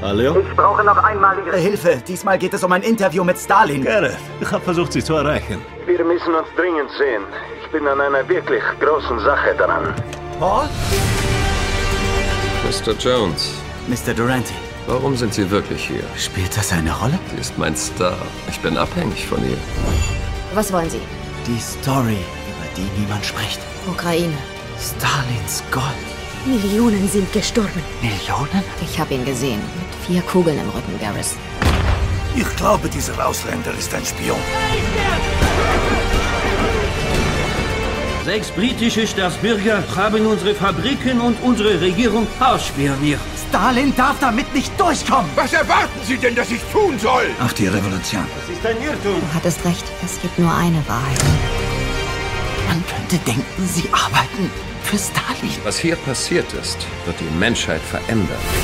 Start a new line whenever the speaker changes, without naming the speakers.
Hallo?
Ich brauche noch einmal Ihre Hilfe. Diesmal geht es um ein Interview mit Stalin.
Gareth, ich habe versucht, Sie zu erreichen.
Wir müssen uns dringend sehen. Ich bin an einer wirklich großen Sache dran.
Paul?
Mr. Jones,
Mr. Durante.
warum sind Sie wirklich hier?
Spielt das eine Rolle?
Sie ist mein Star. Ich bin abhängig von ihr.
Was wollen Sie?
Die Story, über die niemand spricht.
Ukraine.
Stalins Gold.
Millionen sind gestorben.
Millionen?
Ich habe ihn gesehen. Mit 4 Kugeln im Rücken, Garrus.
Ich glaube, dieser Ausländer ist ein Spion.
6 britische Staatsbürger haben unsere Fabriken und unsere Regierung ausspioniert.
Stalin darf damit nicht durchkommen.
Was erwarten Sie denn, dass ich tun soll?
Auf die Revolution.
Das ist ein Irrtum.
Du hattest recht. Es gibt nur eine Wahrheit.
Man könnte denken, Sie arbeiten für Stalin.
Was hier passiert ist, wird die Menschheit verändern.